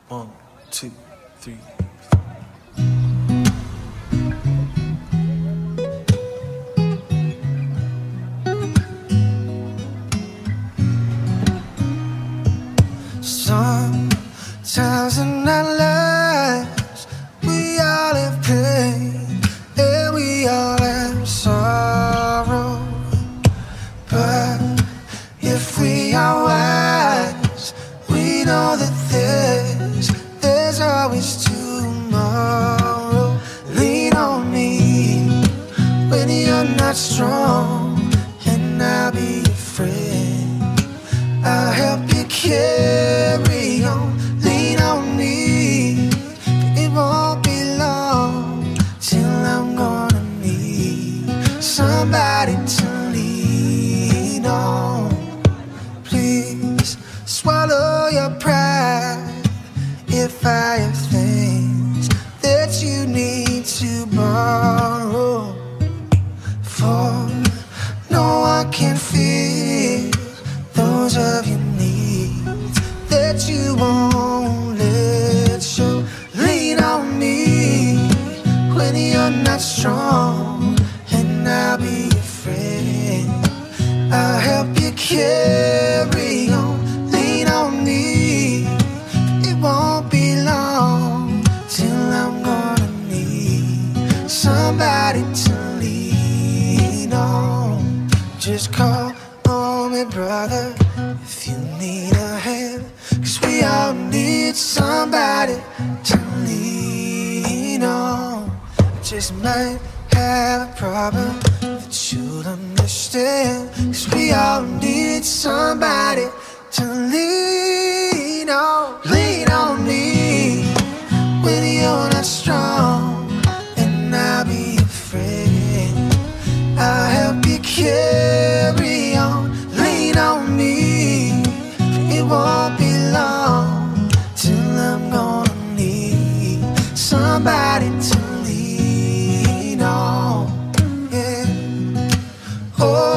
1, 2, 3. Sometimes in our lives we all have pain and we all have sorrow, but if we are wise, we know that there's always tomorrow. Lean on me when you're not strong, and I'll be your friend. I'll help you carry on. Lean on me, it won't be long till I'm gonna need somebody to lean on. Please swallow your pride if I have things that you need to borrow. For no one can feel those of your needs that you won't let show. Lean on me when you're not strong, and I'll be your friend. I'll help you carry on. Lean on me, it won't be long till I'm gonna need somebody to lean on. Just call on me, brother, if you need a hand, 'cause we all need somebody to lean on. Just might have a problem that you'll understand, 'cause we all need somebody to lean on. Lean on me when you're not strong, and I'll be your friend. I'll help you carry on. Lean on me, it won't be long till I'm gonna need somebody to lean on. Yeah. Oh.